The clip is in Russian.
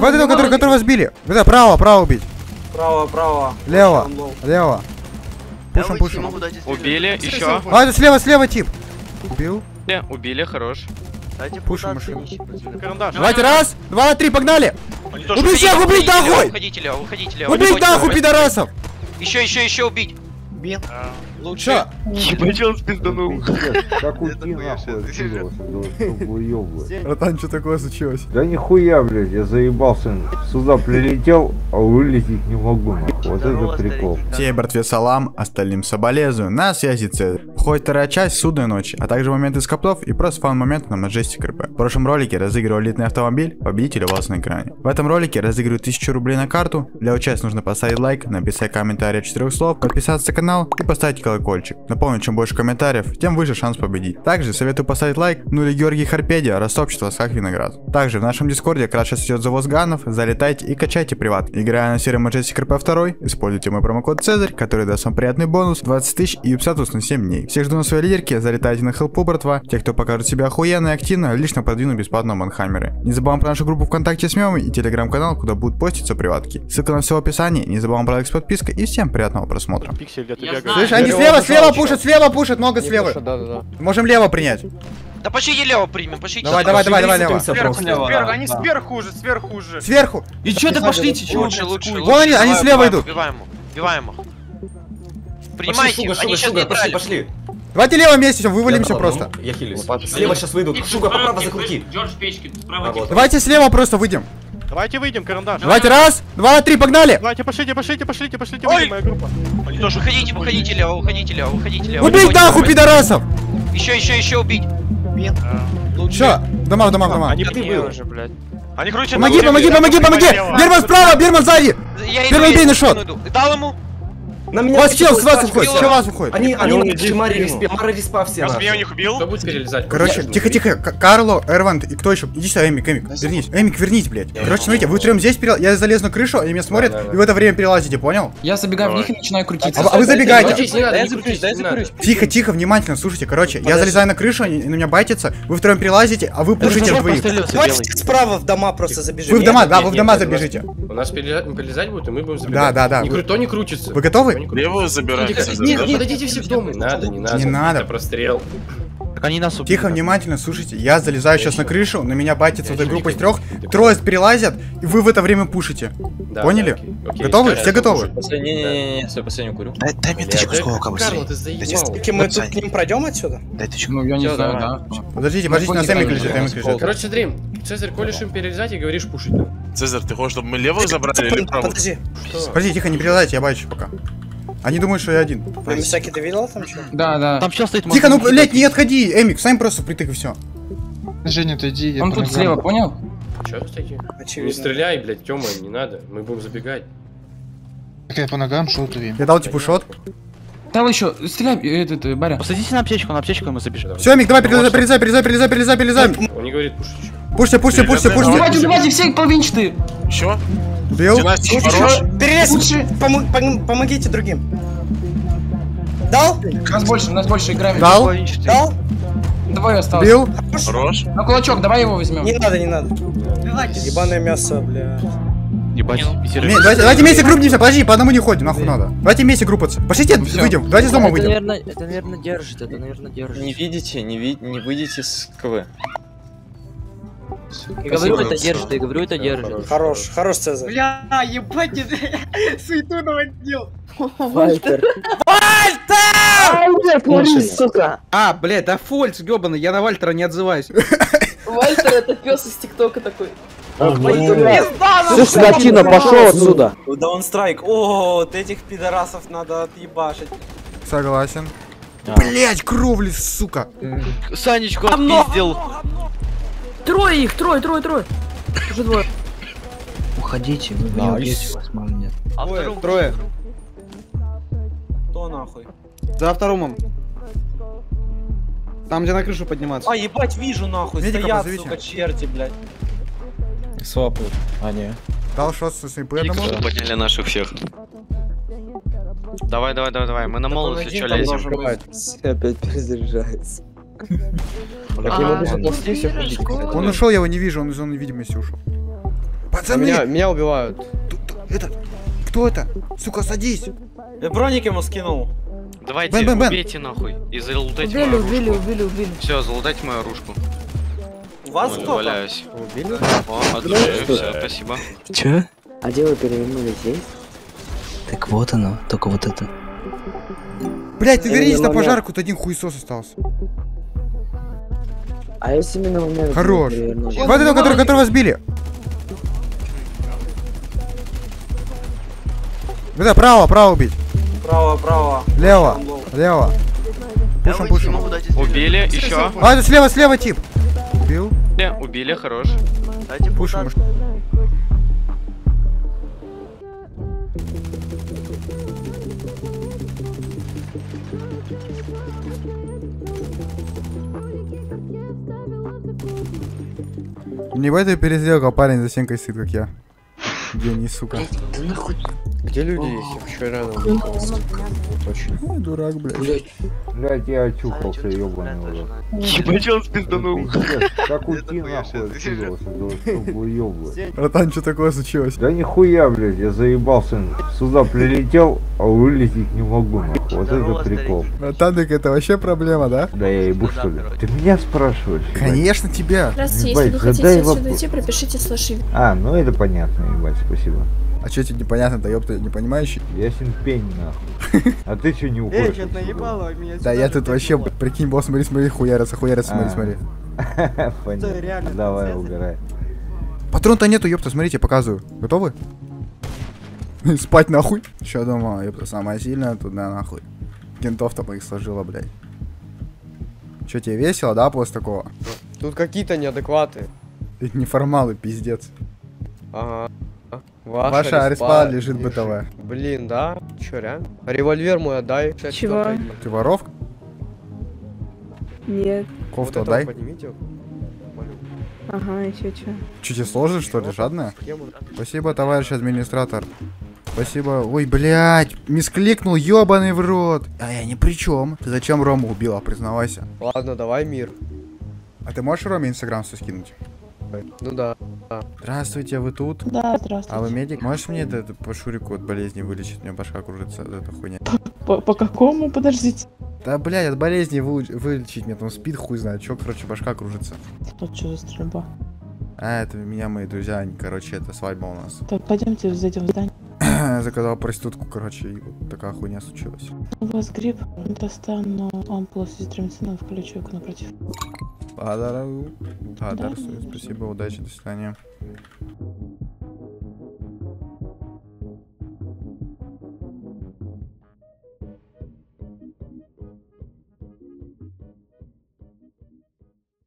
Вот этого, которого сбили. Это право убить. Право. Лево. Пушим. Убили, еще. А, это слева тип. Убил. Убили, хорош. Пушим машину. Карандаш. Давайте, раз, два, три, погнали. Убить всех, убить нахуй. Уходите, Лео. Убить нахуй, пидорасов. Еще убить. Лучше. Ебать, он спизданул. Так уйди нахуй отсюда, уёбывай. Братан, что такое случилось? Да нихуя, блядь, я заебался. Сюда прилетел, а вылететь не могу, нахуй. Вот это прикол. Всей братве салам, остальным соболезную. На связи Цезарь. Входит вторая часть «Судной ночи», а также моменты с коптов и просто фан-момент на Majestic РП. В прошлом ролике разыгрывал элитный автомобиль, победитель у вас на экране. В этом ролике разыгрываю 1000 рублей на карту. Для участия нужно поставить лайк, написать комментарий 4 слов, подписаться на канал и поставить колокольчик. Напомню, чем больше комментариев, тем выше шанс победить. Также советую поставить лайк, ну или Георгий Харпедия, растопчет вас как виноград. Также в нашем дискорде как раз сейчас идет завоз ганов, залетайте и качайте приват. Играя на серии Majestic РП 2, используйте мой промокод Цезарь, который даст вам приятный бонус 20 тысяч и статус на 7 дней. Всех жду на своей лидерке, залетайте на хелпу, братва. Те, кто покажет себя охуенно и активно, лично продвину бесплатно манхаммеры. Не забываем про нашу группу ВКонтакте с мемами и телеграм-канал, куда будут поститься приватки. Ссылка на все в описании, не забываем про лайк с подпиской и всем приятного просмотра. Пиксель где-то бегает. Слышь, они слева пушат, много слева. Да. Можем лево принять. Да пошлите Лео примем, пошлите. Давай, лево. Сверху, они сверху уже. Сверху. И чё ты пошлите, чё? Лучше. Вон они слева идут. Убиваем их. Принимайте, они сейчас не Пошли. Давайте лево вместе, вывалимся просто. Я хилюсь. Слева сейчас выйдут. Шуга, поправо закрути. Давайте слева просто выйдем. Давайте выйдем, карандаш. Давайте, раз, два, три, погнали. Давайте, пошлите, выйдем, моя группа. Тоже выходите, Лео. Убить нахуй, пидорасов. Еще убить. Все, дома. Они уже, блядь. Они крутят. Помоги. Берман справа, Берман сзади. Первый бей на шот. Дал ему. На меня Вот чел с вас уходит, Они Мара респа все. Раз меня у них убил. Кто будет перелезать? Короче, тихо. Карло, Эрвант и кто еще? Иди сюда, Эмик, вернись. Эмик, вернись, блядь. Короче, смотрите, вы втроем здесь я залез на крышу, они меня смотрят, и в это время перелазите, понял? Я забегаю в них и начинаю крутиться. А вы забегаете. Я закручусь. Тихо, внимательно, слушайте, короче, я залезаю на крышу, они на меня байтятся, вы втроем перелазите, а вы пушите двоих. Давайте справа в дома просто забежим. Вы в дома забежите. У нас перелезать будет, и мы будем забегать. Да. Никто не крутится. Вы готовы? Левую забираем. Нет, подойдите все к дому. Не надо. Это прострел. Так они нас убили. Тихо, внимательно, слушайте, я залезаю сейчас на крышу, на меня байтится вот эта группа из трех, трое перелазят, и вы в это время пушите. Поняли? Готовы? Все готовы? Не, свой последний курю. Дай мне тычку, сколько вы Карл, ты заебал. Мы тут к ним пройдем отсюда? Дай тычку. Ну, я не знаю, да. Подождите, на Эмик лежит. Короче, смотри, Цезарь, колешь им перелезать и говоришь пушить. Цезарь, ты хочешь, чтобы мы левую забрали или правую? Подожди. Подожди, тихо, не перелазайте, я байчу пока. Они думают, что я один. Мисаки, ты видел там что? Да. Там сейчас стоит. Тихо, ну, блядь, не отходи, Эмик, сам просто впритык и все. Женя, отойди. Он тут слева, понял? Че, кстати? Очевидно. Не стреляй, блядь, Тёма, не надо. Мы будем забегать. Так я по ногам шел ты. Я дал типу шот. Там еще, стреляй, Баря. Посадите на аптечку мы забежим. Все, Эмик, давай, перелезай. Он не говорит пушить еще. Пушьте. Убивайте, все половинчатые. Еще? Убил. Хорош. Перелез! Помогите другим. Дал? Нас больше играем. Дал. Двое осталось. Бил. Хорош. На кулачок, давай его возьмем. Не надо. Ебаное мясо, бля. Ебать. Давайте вместе группнимся, подожди, по одному не ходим, нахуй надо. Давайте вместе группаться. Пошлите, выйдем, давайте с дома выйдем. Это, наверное, держит. Не видите, не выйдете с КВ. Я говорю, это держит. Хорош, Цезарь. Бля, ебать, суету наводил. Вальтер! Сука! А, блядь, да Фольц, гёбаный, я на Вальтера не отзываюсь. Вальтер это пес из ТикТока такой. Слушай, Латино, пошел отсюда. Даунстрайк. О, вот этих пидорасов надо отъебашить. Согласен. Блять, кровли, сука. Санечку отпиздил. Трое. Уже двое. Уходите, вы не убьете вас, мам, нет. Трое. Кто нахуй? За вторым. Там, где на крышу подниматься. А, ебать, вижу нахуй. Медика Стоят, позовите. сука, черти, блядь. Свапают. А, не. Дал шот со снайпы одному. Подняли наших всех. Давай, мы на молодцы что лезем. Опять перезаряжается. Он ушел, я его не вижу, он из зоны видимости ушел. Пацаны! Меня убивают. Этот, кто это? Сука, садись! Я броник ему скинул. Давайте, Бен. убейте нахуй. И залутайте мою Убили. Все, залутайте мою оружку. У вас Ой, кто-то? валяюсь. Убили? О, от души, все, спасибо. Чё? А дело перевернули здесь? Так вот оно, только вот это. Блять, ты вернись на пожарку, тут один хуесос остался. А если именно момент Хорош. перевернули? Вот это, которого сбили. Да, право убить. Право. Лево. Пушим. Убили, еще. А, это слева тип. Убил. Убили, хорош. Пушим. Не в этой перестрелка парень за стенкой сидит, как я. Гений, сука. Да нахуй. Где люди есть? Я хочу рядом. Ой, дурак, блядь. Блядь, я очухался, ёбаный уже. Ебать, он спизданул. Как уйти нахуй отсюда, чтобы уёбывать. Братан, что такое случилось? Да нихуя, блядь, я заебался. Сюда прилетел, а вылететь не могу, нахуй. Вот это прикол. Братан, так это вообще проблема, да? Да я ебу, что ли? Ты меня спрашиваешь? ебать? Конечно, тебя. Здравствуйте, Ебать, если вы хотите задай отсюда вопрос. уйти, пропишите слэши. А, ну это понятно, ебать, спасибо. А что тебе непонятно-то, ёпта, не понимающий? Ясен пень, нахуй. А ты чё не уходишь? отсюда? Да я тут вообще, прикинь, босс, смотри, хуярится, смотри. Понятно. Давай, убирай. Патрон-то нету, ёпта, смотрите, показываю. Готовы? Спать нахуй. Что думал, ёпта, самая сильная туда нахуй. Кентов-то моих сложила, блядь. Че, тебе весело, да, после такого? Тут какие-то неадекваты. Ведь неформалы, пиздец. Ага. Ваша респа лежит БТВ. Блин, да? Чё, реально? Револьвер мой отдай. Чего? Ты воровка? Нет. Кофту отдай. Поднимите. Ага, еще что? Че, тебе сложно, что ли, жадная? Спасибо, товарищ администратор. Спасибо. Ой, блядь, мискликнул, ёбаный в рот. А я ни при чем. Ты зачем Рому убила, признавайся. Ладно, давай мир. А ты можешь Роме инстаграм свой скинуть? Ну да. Здравствуйте, вы тут? Да, здравствуйте. А вы медик? Можешь мне это по шурику от болезни вылечить? У меня башка кружится от этой хуйни. По какому? Подождите. Да, блядь, от болезни вылечить мне там спид, хуй знает. Чё, короче, башка кружится. Тут что за стрельба? А, это меня мои друзья, они, короче, это свадьба у нас. Так, пойдемте зайдем в здание. Заказал проститутку, короче, и вот такая хуйня случилась. У вас грипп, достану ампулу с изотремицином, включу их напротив. Благодарю. Спасибо, удачи, до свидания.